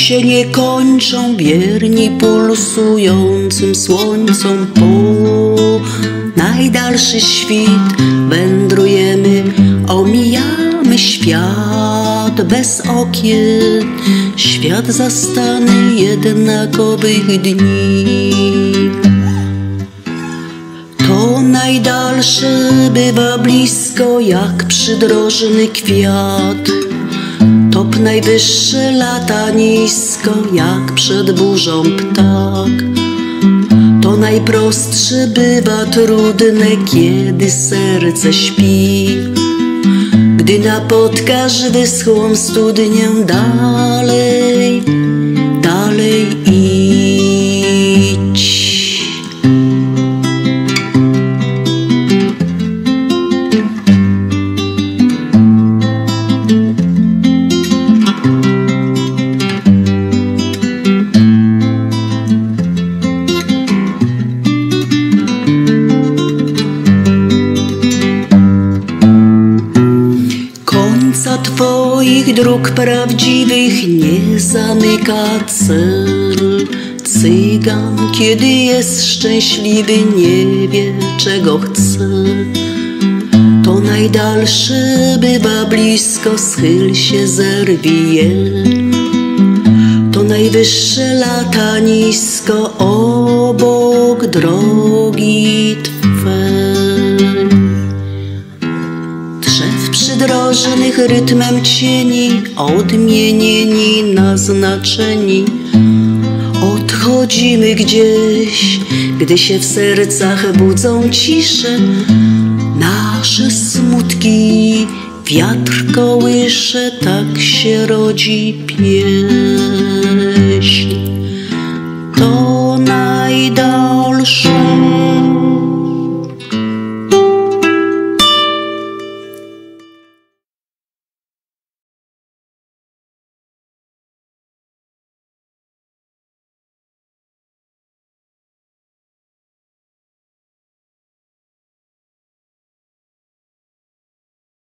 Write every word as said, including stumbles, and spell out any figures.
się nie kończą, wierni pulsującym słońcom. Po najdalszy świt wędrujemy, omijamy świat bez okien, świat zastany jednakowych dni. To najdalsze bywa blisko jak przydrożny kwiat, top najwyższe lata nisko jak przed burzą ptak. To najprostsze bywa trudne, kiedy serce śpi, gdy napotkasz wyschłą studnię. Dalej, dalej idź. Końca twoich dróg prawdziwych nie zamyka cel. Cygan, kiedy jest szczęśliwy, nie wie, czego chce. To najdalsze bywa blisko, schyl się, zerwij je. To najwyższe lata nisko, obok drogi twej. Przydrożnych rytmem cieni, odmienieni, naznaczeni, odchodzimy gdzieś, gdy się w sercach budzą cisze. Nasze smutki wiatr kołysze, tak się rodzi pieśń.